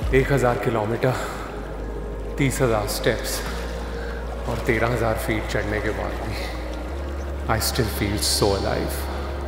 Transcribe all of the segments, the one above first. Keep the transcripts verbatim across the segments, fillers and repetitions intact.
एक हज़ार किलोमीटर, तीस हज़ार स्टेप्स और तेरह हज़ार फीट चढ़ने के बाद भी I still feel so alive.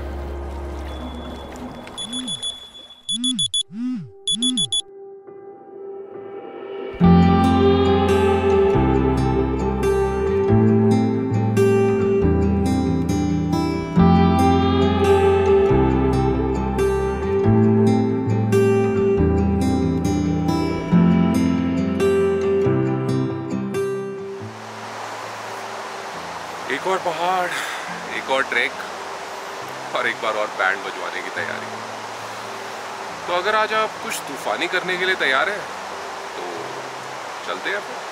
एक और पहाड़, एक और ट्रैक और एक बार और बैंड बजवाने की तैयारी। तो अगर आज आप कुछ तूफानी करने के लिए तैयार हैं तो चलते हैं फिर।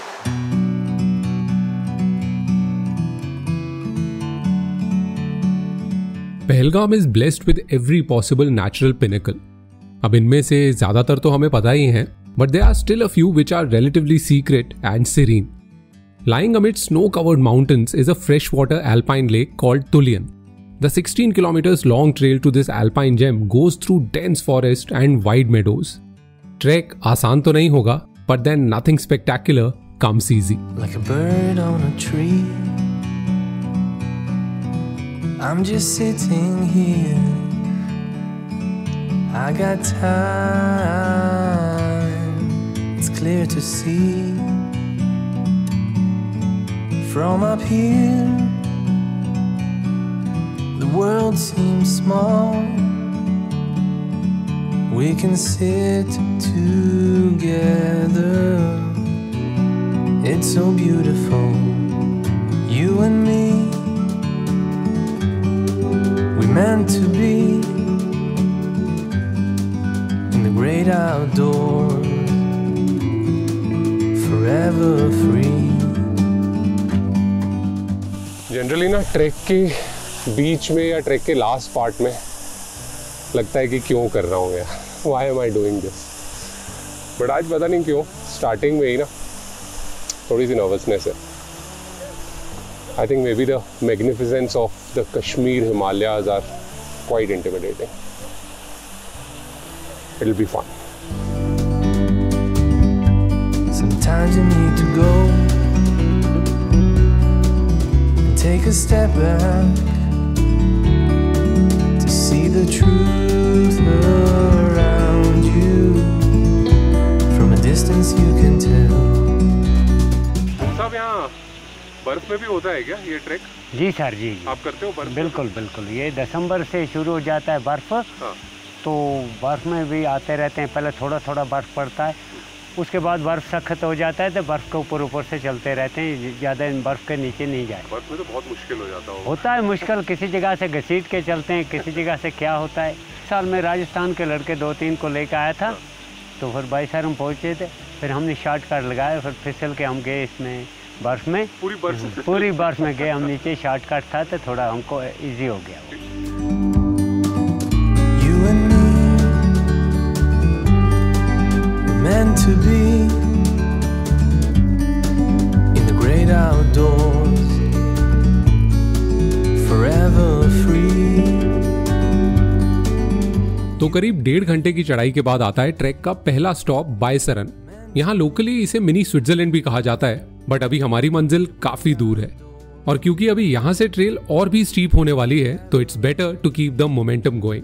Pahalgam is blessed with every possible natural pinnacle. अब इनमें से ज्यादातर तो हमें पता ही हैं, but there are still a few which are relatively secret and serene. Lying amid snow-covered mountains is a freshwater alpine lake called Tulian. The sixteen kilometers long trail to this alpine gem goes through dense forest and wide meadows. Trek आसान तो नहीं होगा, but then nothing spectacular comes easy. Like a bird on a tree, I'm just sitting here. I got time, it's clear to see. From up here, the world seems small. We can sit together. It's so beautiful, you and me. We meant to be in the great outdoors, forever free. Generally ना track के बीच में या track के last part में लगता है कि क्यों कर रहा हूँ यार, why am I doing this. But आज पता नहीं क्यों स्टार्टिंग में ही ना थोड़ी सी नर्वसनेस है। I think maybe the magnificence of the Kashmir Himalayas are quite intimidating. It will be fun. Sometimes you need to go, take a step back to see the truth around you. From a distance you can tell. साहब यहाँ बर्फ में भी होता है क्या ये track? जी sir जी, आप करते हो बर्फ? बिल्कुल बिल्कुल। ये दिसंबर से शुरू हो जाता है बर्फ़। हाँ। तो बर्फ़ में भी आते रहते हैं। पहले थोड़ा थोड़ा बर्फ़ पड़ता है, उसके बाद बर्फ़ सख्त हो जाता है तो बर्फ़ के ऊपर ऊपर से चलते रहते हैं, ज़्यादा बर्फ़ के नीचे नहीं जाए। बर्फ में तो बहुत मुश्किल हो जाता होगा। होता है मुश्किल, किसी जगह से घसीट के चलते हैं, किसी जगह से क्या होता है। साल में राजस्थान के लड़के दो तीन को लेकर आया था। हाँ। तो फिर बाईस हम पहुँचे थे, फिर हमने शॉर्ट कट लगाया, फिर फिसल के हम गए इसमें बर्फ़ में, पूरी बर्फ पूरी बर्फ़ में गए हम नीचे। शॉर्ट कट था तो थोड़ा हमको ईजी हो गया। Meant to be in the great outdoors, forever free. तो करीब डेढ़ घंटे की चढ़ाई के बाद आता है ट्रैक का पहला स्टॉप बायसरन। यहाँ लोकली इसे मिनी स्विट्जरलैंड भी कहा जाता है, बट अभी हमारी मंजिल काफी दूर है और क्योंकि अभी यहाँ से ट्रेल और भी स्टीप होने वाली है तो it's better to keep the momentum going.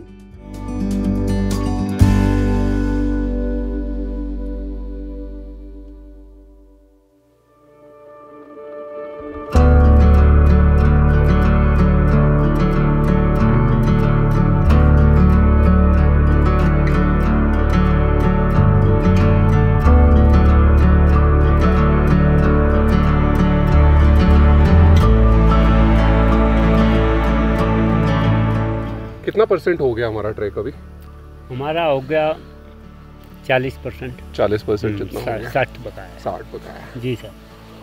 कितना परसेंट हो गया हमारा ट्रैक अभी? हमारा हो गया चालीस परसेंट। चालीस परसेंट जितना? साठ बताया। साठ बताया जी सर।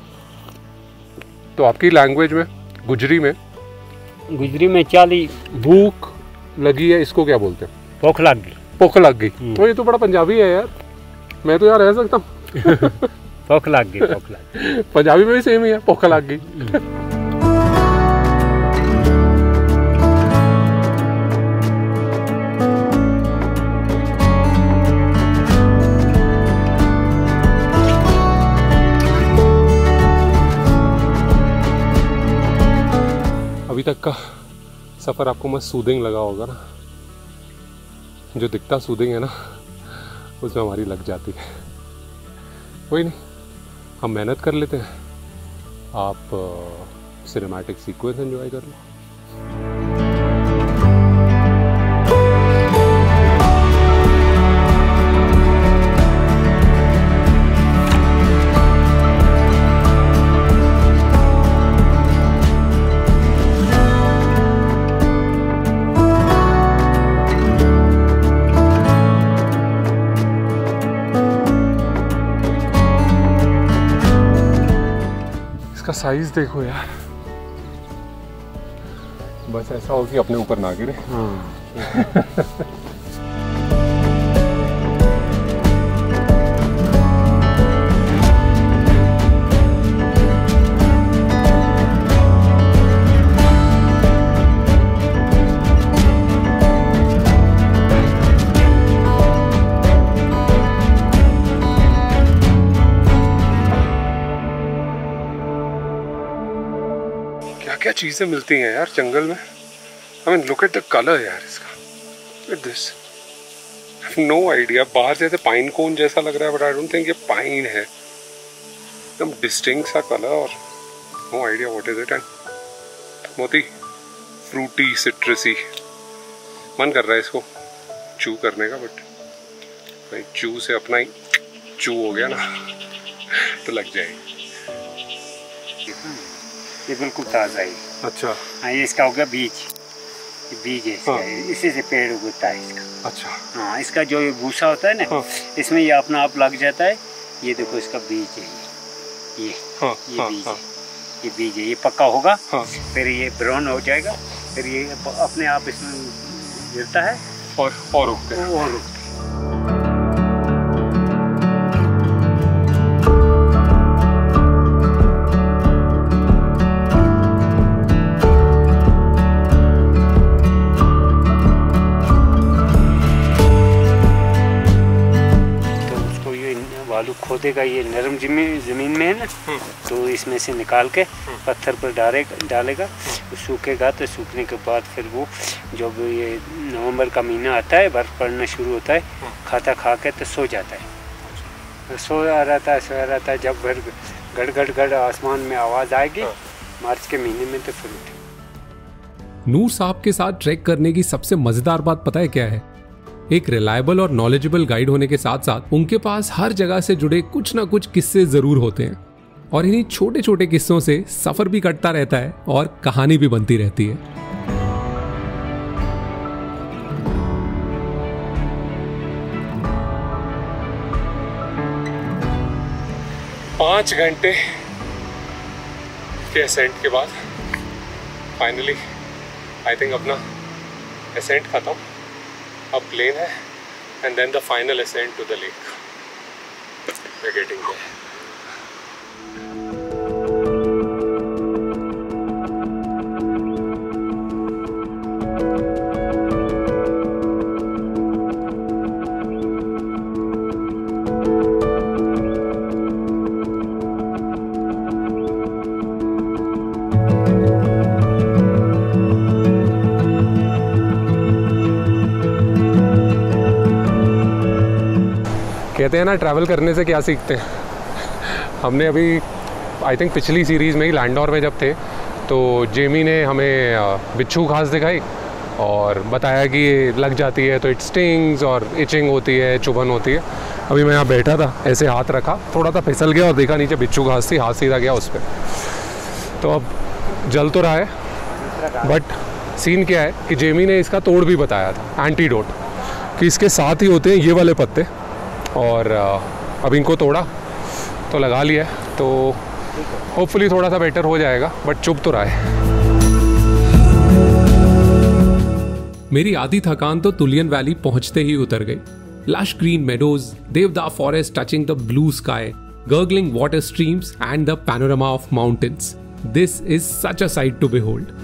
तो आपकी लैंग्वेज में, गुजरी में गुजरी में चाली भूख लगी है, इसको क्या बोलते हैं? भूख लग गई। भूख लग गई। तो ये तो बड़ा पंजाबी है यार, मैं तो यहाँ रह सकता हूँ। भूख लग गई, भूख लग गई। पंजाबी में भी सेम ही है, भूख लग गई। अभी तक का सफ़र आपको मस्त सूदिंग लगा होगा ना, जो दिखता सूदिंग है ना उसमें हमारी लग जाती है। कोई नहीं, हम मेहनत कर लेते हैं, आप सिनेमैटिक सीक्वेंस एंजॉय कर लो। इसका साइज देखो यार, बस ऐसा हो कि अपने ऊपर ना गिरे। क्या क्या चीज़ें मिलती हैं यार जंगल में। I mean look at the colour यार इसका, look at this. I have no idea, बाहर जैसे पाइन कोन जैसा लग रहा है, बट आई डोंट थिंक ये पाइन है। एकदम डिस्टिंक्ट सा कलर और no idea what is it. And बहुत ही फ्रूटी सिट्रसी, मन कर रहा है इसको चू करने का, बट भाई चू से अपना ही चू हो गया ना तो लग जाएगी। ये बिल्कुल ताज़ा है। अच्छा, हाँ, ये इसका होगा बीज, ये बीज है इसका। हाँ। इसी से पेड़ उगता है इसका। अच्छा, हाँ, इसका जो ये भूसा होता है ना, हाँ। इसमें ये अपना आप लग जाता है। ये देखो इसका बीज है, ये ये हाँ, ये हाँ, बीज हाँ। है, ये बीज है। ये पक्का होगा, हाँ। फिर ये ब्राउन हो जाएगा, फिर ये अपने आप इसमें गिरता है और और उगते हैं। और उगता है। बालू खोदेगा, ये नरम जमीन ज़मीन में है ना, तो इसमें से निकाल के पत्थर पर डालेगा डालेगा तो सूखेगा। तो सूखने के बाद फिर वो जब ये नवंबर का महीना आता है, बर्फ़ पड़ना शुरू होता है, खाता खा के तो सो जाता है। तो सोया रहता है सोया रहता है जब फिर गड़ गड़ गड़ आसमान में आवाज़ आएगी मार्च के महीने में, तो फिर उठे। नूर साहब के साथ ट्रैक करने की सबसे मज़ेदार बात पता है क्या है? एक रिलायबल और नॉलेजेबल गाइड होने के साथ साथ उनके पास हर जगह से जुड़े कुछ ना कुछ किस्से जरूर होते हैं, और इन्हीं छोटे छोटे किस्सों से सफर भी कटता रहता है और कहानी भी बनती रहती है। पाँच घंटे के असेंट के बाद फाइनली आई थिंक अपना असेंट खत्म। अब प्लेन है and then the final ascent to the lake. We are getting there. कहते हैं ना ट्रैवल करने से क्या सीखते हैं। हमने अभी आई थिंक पिछली सीरीज़ में ही लैंडोर में जब थे तो जेमी ने हमें बिच्छू घास दिखाई और बताया कि ये लग जाती है तो इट स्टिंग्स और इचिंग होती है, चुभन होती है। अभी मैं यहाँ बैठा था, ऐसे हाथ रखा, थोड़ा सा फिसल गया और देखा नीचे बिच्छू घास थी, हाथ सीधा गया उस पर। तो अब जल तो रहा है, बट सीन क्या है कि जेमी ने इसका तोड़ भी बताया था, एंटीडोट, कि इसके साथ ही होते हैं ये वाले पत्ते। और अब इनको तोड़ा तो लगा लिया, तो होपफुली थोड़ा सा बेटर हो जाएगा, बट चुभ तो रहा है। मेरी आधी थकान तो तुलियन वैली पहुंचते ही उतर गई। Lush green meadows, deodar forest touching the blue sky, gurgling water streams and the panorama of mountains. This is such a sight to behold.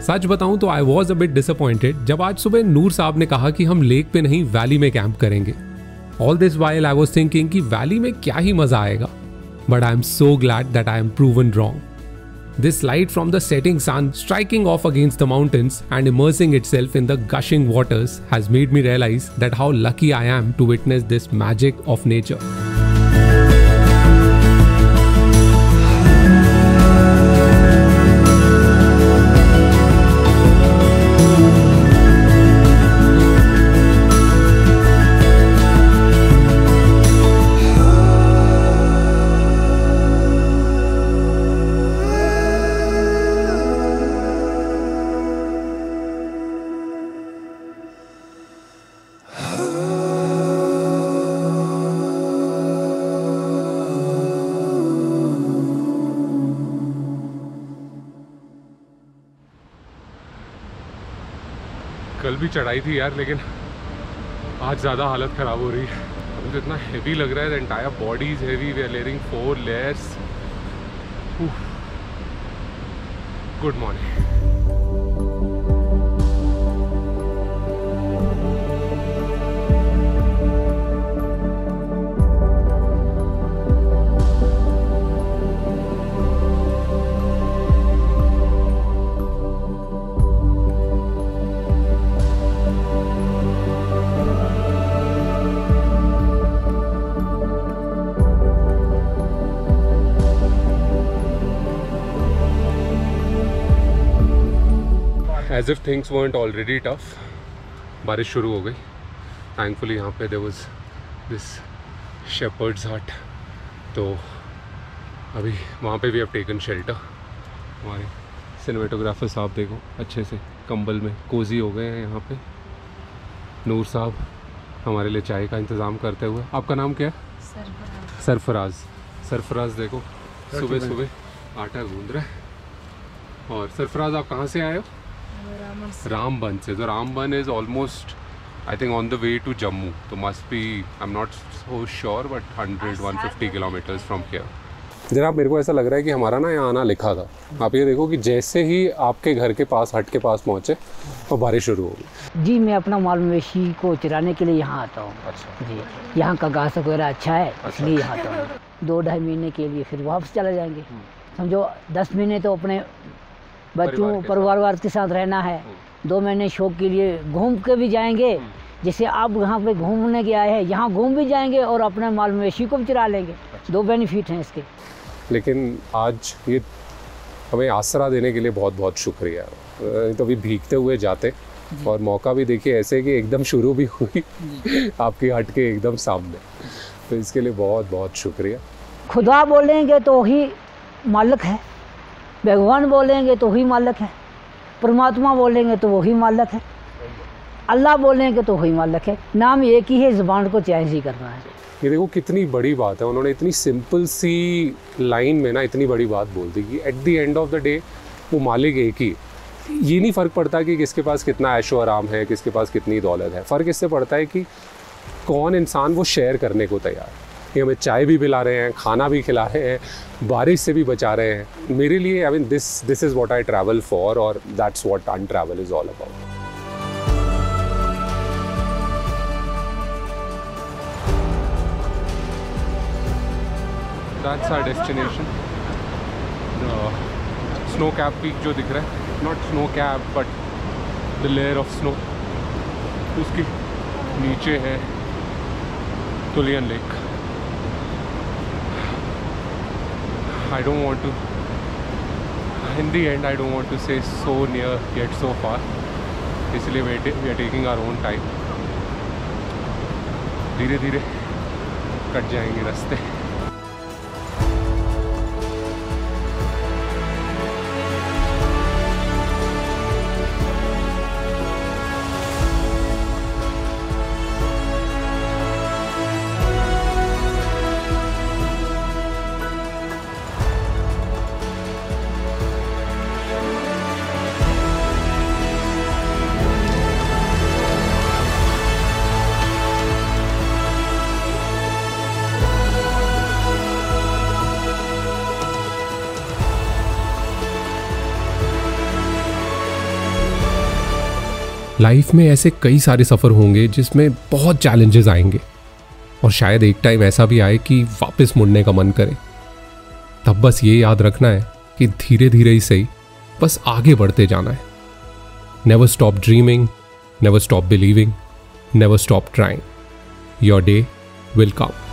सच बताऊं तो I was a bit disappointed जब आज सुबह नूर साहब ने कहा कि हम लेक पे नहीं वैली में कैंप करेंगे। All this while I was thinking कि वैली में क्या ही मजा आएगा, but I am so glad that I am proven wrong. This light from the setting sun striking off against the mountains and immersing itself in the gushing waters has made me realize that how lucky I am to witness this magic of nature. कल भी चढ़ाई थी यार, लेकिन आज ज़्यादा हालत ख़राब हो रही है। अभी तो इतना हेवी लग रहा है, the entire body is heavy, we are layering four layers. Good morning. As if things weren't already tough, बारिश शुरू हो गई। थैंकफुली यहाँ पे देयर वाज दिस शेपर्ड्स हट, तो अभी वहाँ पे भी अब टेकन शेल्टर। हमारे सिनेमेटोग्राफर साहब देखो अच्छे से कंबल में कोजी हो गए हैं यहाँ पे। नूर साहब हमारे लिए चाय का इंतज़ाम करते हुए। आपका नाम क्या है? सरफराज। सरफराज सरफराज देखो सुबह सुबह आटा गूंद रहा है। और सरफराज आप कहाँ से आए हो? रामबन से। तो Ramban is almost I think on the way to Jammu, तो must be I am not so sure but hundred one fifty kilometres from here. जनाब मेरे को ऐसा लग रहा है कि हमारा ना यहाँ आना लिखा था। आप ये देखो कि जैसे ही आपके घर के पास हट के पास पहुँचे तो बारिश शुरू हो गई। जी मैं अपना माल मवेशी को चराने के लिए यहाँ आता हूँ। अच्छा जी, यहाँ का घास वगैरह अच्छा है, इसलिए यहाँ आता हूँ। दो ढाई महीने के लिए फिर वापस चले जाएंगे। समझो दस महीने तो अपने बच्चों परिवार वार के साथ रहना है, दो महीने शौक के लिए घूम के भी जाएंगे। जैसे आप यहाँ पे घूमने के आए हैं, यहाँ घूम भी जाएंगे और अपने माल मवेशी को भी चरा लेंगे। दो बेनिफिट हैं इसके। लेकिन आज ये हमें आसरा देने के लिए बहुत बहुत शुक्रिया। तो अभी भीगते हुए जाते और मौका भी देखिए ऐसे कि एकदम शुरू भी हुई आपकी हट के एकदम सामने, तो इसके लिए बहुत बहुत शुक्रिया। खुदा बोलेंगे तो ही मालिक है, भगवान बोलेंगे तो ही मालिक है, परमात्मा बोलेंगे तो वही मालिक है, अल्लाह बोलेंगे तो वही मालिक है। नाम एक ही है, ज़ुबान को चेंज ही करना है। ये देखो कितनी बड़ी बात है, उन्होंने इतनी सिंपल सी लाइन में ना इतनी बड़ी बात बोल दी कि at the end of the day वो मालिक एक ही। ये नहीं फ़र्क पड़ता कि किसके पास कितना ऐशो आराम है, किसके पास कितनी दौलत है। फ़र्क इससे पड़ता है कि कौन इंसान वो शेयर करने को तैयार है। ये हमें चाय भी पिला रहे हैं, खाना भी खिला रहे हैं, बारिश से भी बचा रहे हैं। मेरे लिए I mean this this is what I travel for, और that's what untravel is all about. That's our destination. The snow cap peak जो दिख रहा है, not snow cap but the layer of snow, उसके नीचे है Tulian lake. I don't want to, in the end I don't want to say so near yet so far, इसलिए we are taking our own time। धीरे धीरे cut जाएंगे रास्ते। Life में ऐसे कई सारे सफ़र होंगे जिसमें बहुत चैलेंजेस आएंगे और शायद एक टाइम ऐसा भी आए कि वापस मुड़ने का मन करे। तब बस ये याद रखना है कि धीरे धीरे ही सही, बस आगे बढ़ते जाना है। Never stop dreaming, never stop believing, never stop trying. Your day will come.